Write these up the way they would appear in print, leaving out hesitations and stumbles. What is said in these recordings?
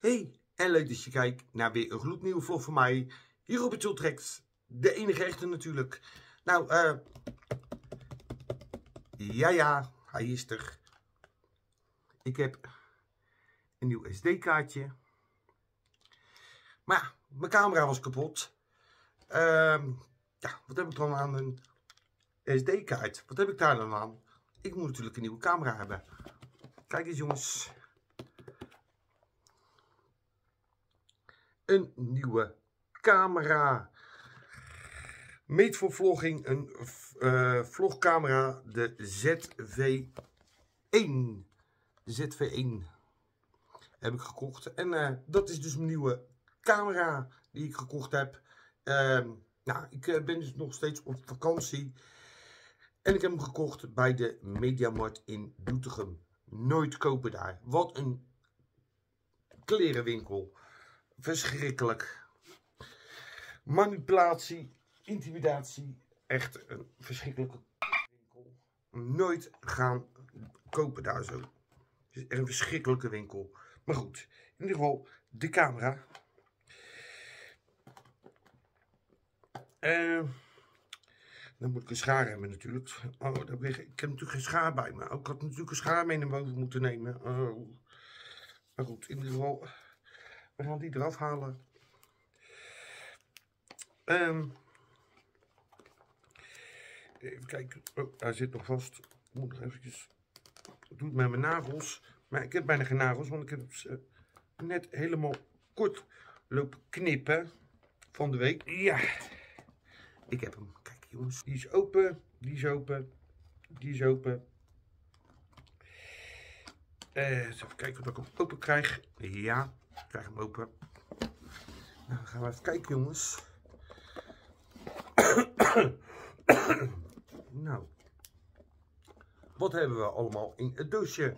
Hey, en leuk dat je kijkt naar weer een gloednieuwe vlog van mij. Hier op het Ultrex. De enige echte natuurlijk. Nou, ja, hij is er. Ik heb een nieuw SD-kaartje. Maar ja, mijn camera was kapot. Ja, wat heb ik dan aan een SD-kaart? Wat heb ik daar dan aan? Ik moet natuurlijk een nieuwe camera hebben. Kijk eens jongens. Een nieuwe camera. Made for vlogging, een vlogcamera, de ZV-1. De ZV-1 heb ik gekocht. En dat is dus mijn nieuwe camera die ik gekocht heb. Nou, ik ben dus nog steeds op vakantie. En ik heb hem gekocht bij de Mediamarkt in Doetinchem. Nooit kopen daar. Wat een klerenwinkel. Verschrikkelijk. Manipulatie, intimidatie. Echt een verschrikkelijke winkel. Nooit gaan kopen daar zo. Het is echt een verschrikkelijke winkel. Maar goed, in ieder geval de camera. Dan moet ik een schaar hebben natuurlijk. Oh, ik heb natuurlijk geen schaar bij me. Ik had natuurlijk een schaar mee naar boven moeten nemen. Oh. Maar goed, in ieder geval, we gaan die eraf halen. Even kijken. Oh, hij zit nog vast. Ik moet nog eventjes. Ik doe het met mijn nagels. Maar ik heb bijna geen nagels, want ik heb ze net helemaal kort lopen knippen van de week. Ja, ik heb hem. Kijk jongens, die is open, die is open, die is open. Eens even kijken of ik hem open krijg. Ja, ik krijg hem open. Nou, dan gaan we even kijken jongens. Nou, wat hebben we allemaal in het doosje?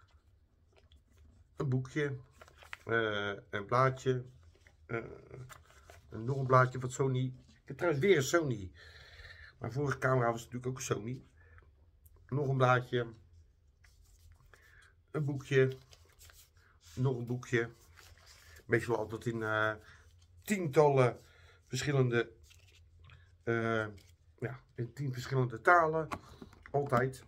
Een boekje, een blaadje, nog een blaadje van Sony. Ik heb trouwens weer een Sony. Mijn vorige camera was natuurlijk ook een Sony. Nog een blaadje, een boekje, nog een boekje. Meestal altijd in tientallen verschillende, ja, in 10 verschillende talen. Altijd.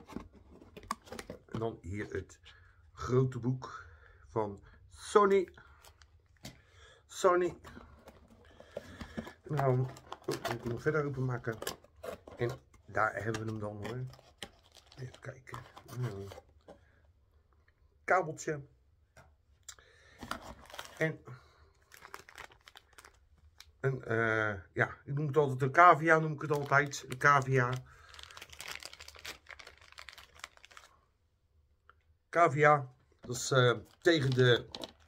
En dan hier het grote boek van Sony. Sony. Nou, moet ik nog verder openmaken. En daar hebben we hem dan hoor. Even kijken. Kabeltje. En ja, ik noem het altijd een cavia, noem ik het altijd. Een cavia. Cavia, dat is tegen de,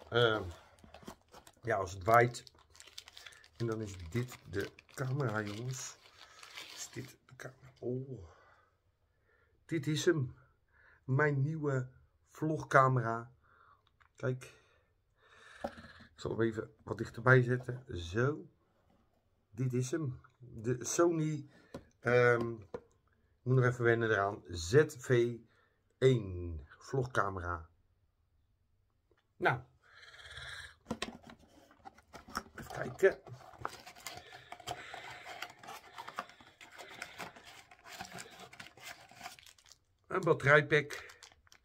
ja, als het waait. En dan is dit de camera, jongens. Is dit de camera? Oh, dit is hem. Mijn nieuwe vlogcamera. Kijk. Ik zal hem even wat dichterbij zetten. Zo. Dit is hem. De Sony, ik moet nog even wennen eraan. ZV-1 vlogcamera. Nou. Even kijken. Een batterijpack.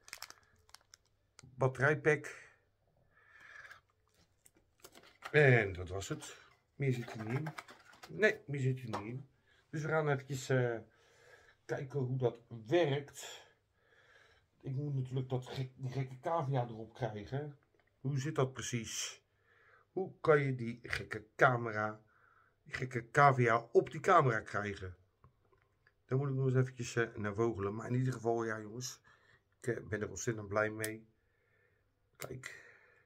En dat was het. Meer zit er niet in. Nee, meer zit er niet in. Dus we gaan eventjes kijken hoe dat werkt. Ik moet natuurlijk die gekke cavia erop krijgen. Hoe zit dat precies? Hoe kan je die gekke cavia op die camera krijgen? Daar moet ik nog eens eventjes naar vogelen. Maar in ieder geval, ja jongens. Ik ben er ontzettend blij mee. Kijk.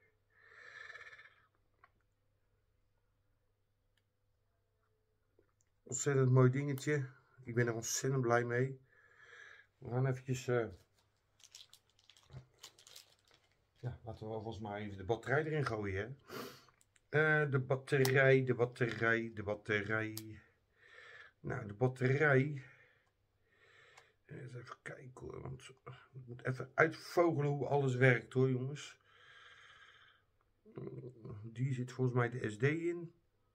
Ontzettend mooi dingetje. Ik ben er ontzettend blij mee. We gaan eventjes... ja, laten we volgens mij even de batterij erin gooien. Hè? De batterij. Nou, de batterij... Eens even kijken hoor, want ik moet even uitvogelen hoe alles werkt hoor jongens. Die zit volgens mij de SD in.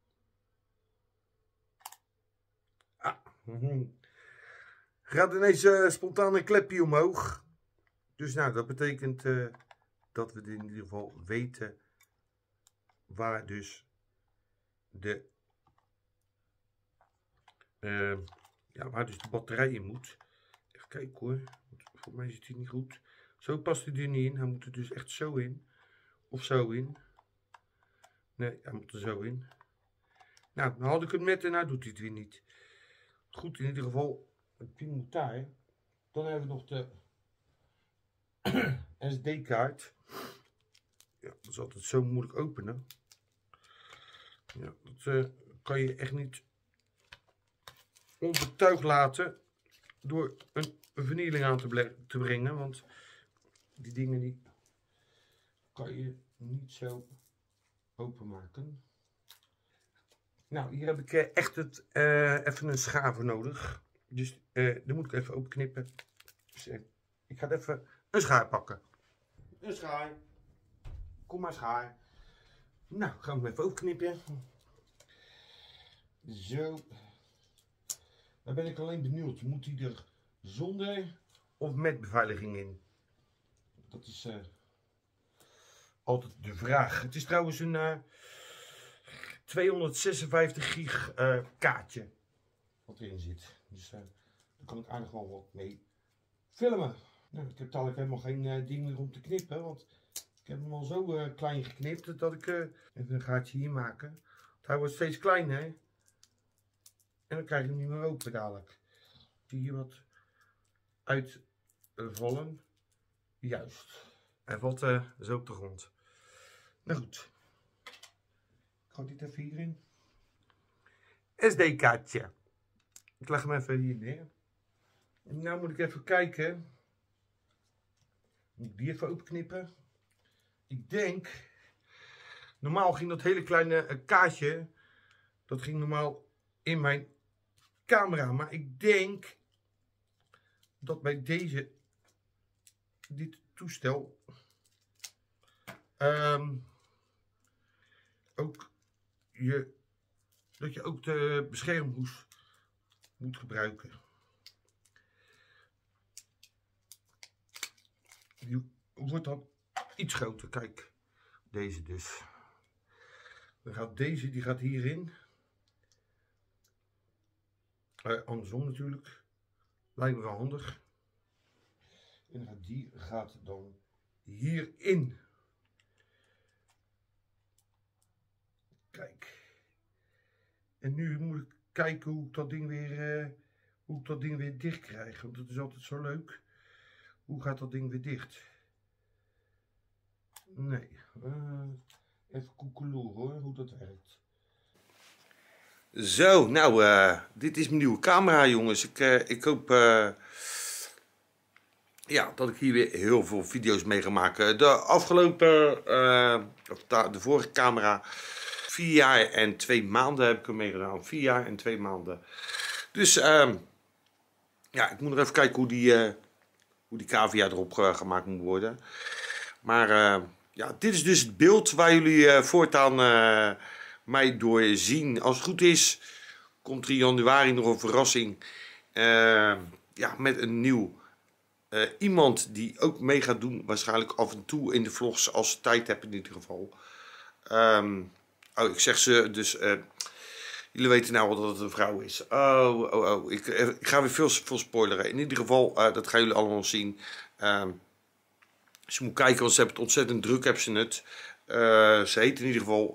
Gaat ineens spontaan een klepje omhoog. Dus nou, dat betekent dat we in ieder geval weten waar dus de waar dus de batterij in moet. Even kijken hoor. Voor mij zit hij niet goed. Zo past hij er niet in. Hij moet er dus echt zo in. Of zo in. Nee, hij moet er zo in. Nou, dan had ik hem net en nou doet hij het weer niet. Goed, in ieder geval. Het pin moet daar. Dan hebben we nog de SD-kaart. Ja, dat is altijd zo moeilijk openen. Ja, dat kan je echt niet onbetuigd laten door een vernieling aan te brengen. Want die dingen die kan je niet zo openmaken. Nou, hier heb ik echt even een schaar voor nodig. Dus dan moet ik even openknippen. Dus, ik ga even een schaar pakken. Een schaar. Kom maar schaar. Nou, gaan we hem even openknippen. Zo. Dan ben ik alleen benieuwd. Moet hij er zonder of met beveiliging in? Dat is altijd de vraag. Het is trouwens een 256 gig kaartje wat erin zit. Dus daar kan ik aardig wel wat mee filmen. Nou, ik heb dadelijk helemaal geen ding meer om te knippen. Want ik heb hem al zo klein geknipt dat ik even een gaatje hier maken. Want hij wordt steeds kleiner. En dan krijg je hem niet meer open dadelijk. Zie je hier wat uitvallen? Juist. Hij valt zo op de grond. Nou goed. Ik gooi dit even hierin. SD-kaartje. Ik leg hem even hier neer. En nu moet ik even kijken. Moet ik die even openknippen? Ik denk. Normaal ging dat hele kleine kaartje. Dat ging normaal in mijn camera. Maar ik denk dat bij dit toestel dat je ook de beschermhoes moet gebruiken. Die wordt dan iets groter. Kijk, deze dus. Dan gaat deze, die gaat hierin. Andersom natuurlijk. Lijkt me wel handig. En die gaat dan hierin. Kijk. En nu moet ik kijken hoe ik dat ding weer dicht krijg. Want dat is altijd zo leuk. Hoe gaat dat ding weer dicht? Nee. Even koekeloeren hoor, hoe dat werkt. Zo, nou, dit is mijn nieuwe camera, jongens. Ik hoop ja, dat ik hier weer heel veel video's mee ga maken. De afgelopen, de vorige camera, 4 jaar en 2 maanden heb ik hem meegedaan. 4 jaar en 2 maanden. Dus, ja, ik moet nog even kijken hoe die cavia erop gemaakt moet worden. Maar, ja, dit is dus het beeld waar jullie voortaan mij door zien. Als het goed is, komt er in januari nog een verrassing. Ja, met een nieuw iemand die ook mee gaat doen. Waarschijnlijk af en toe in de vlogs als ze tijd hebben in ieder geval. Oh, ik zeg ze dus. Jullie weten nou wel dat het een vrouw is. Oh. Ik ga weer veel spoileren. In ieder geval, dat gaan jullie allemaal zien. Ze moet kijken, want ze hebben het ontzettend druk. Hebben ze het. Ze heet in ieder geval.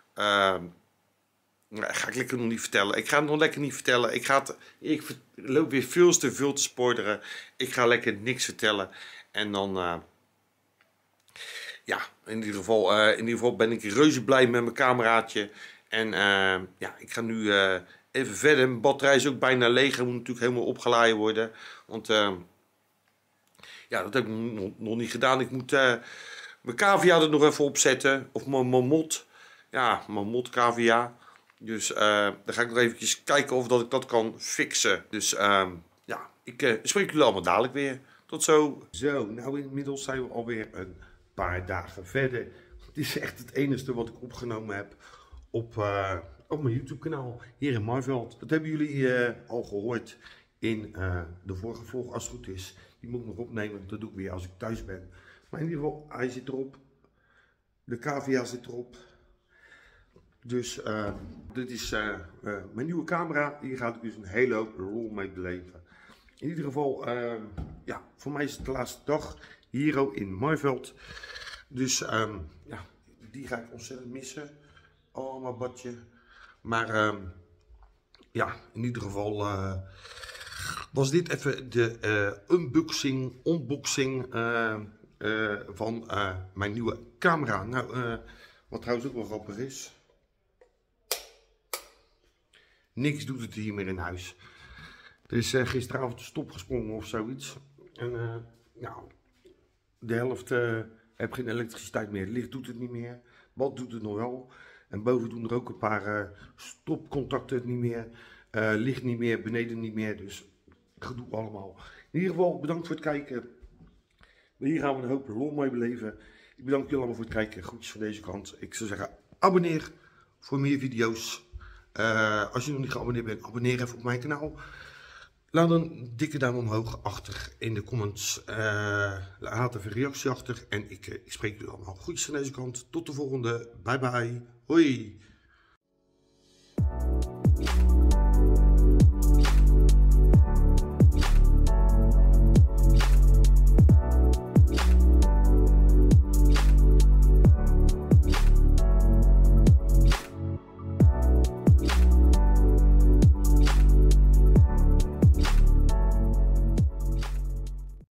Ga ik lekker nog niet vertellen. Ik ga het nog lekker niet vertellen. Ik loop weer veel te spoileren. Ik ga lekker niks vertellen. En dan. Ja, in ieder geval ben ik reuze blij met mijn cameraatje. En ja, ik ga nu even verder. Mijn batterij is ook bijna leeg. Hij moet natuurlijk helemaal opgeladen worden. Want ja, dat heb ik nog niet gedaan. Ik moet mijn cavia er nog even opzetten. Of mijn mamot. Ja, mamot cavia. Dus dan ga ik nog eventjes kijken of dat ik dat kan fixen. Dus ja, ik spreek jullie allemaal dadelijk weer. Tot zo. Zo, nou inmiddels zijn we alweer een paar dagen verder. Dit is echt het enige wat ik opgenomen heb op mijn YouTube kanaal hier in Marveld. Dat hebben jullie al gehoord in de vorige vlog, als het goed is. Die moet ik nog opnemen, dat doe ik weer als ik thuis ben. Maar in ieder geval, hij zit erop. De cavia zit erop. Dus dit is mijn nieuwe camera. Hier ga ik dus een hele hoop lol mee beleven. In ieder geval, ja, voor mij is het de laatste dag hier in Marveld. Dus ja, die ga ik ontzettend missen. Oh, mijn badje. Maar ja, in ieder geval was dit even de unboxing van mijn nieuwe camera. Nou, wat trouwens ook wel grappig is. Niks doet het hier meer in huis. Er is gisteravond de stop gesprongen of zoiets. En nou, de helft heb geen elektriciteit meer. Het licht doet het niet meer. Wat doet het nog wel? En boven doen er ook een paar stopcontacten het niet meer. Licht niet meer, beneden niet meer. Dus gedoe allemaal. In ieder geval bedankt voor het kijken. Hier gaan we een hoop lol mee beleven. Ik bedank jullie allemaal voor het kijken. Groetjes van deze kant. Ik zou zeggen, abonneer voor meer video's. Als je nog niet geabonneerd bent, abonneer even op mijn kanaal. Laat een dikke duim omhoog achter in de comments. Laat even een reactie achter. En ik spreek jullie allemaal. Groetjes van deze kant. Tot de volgende. Bye bye. Hoi.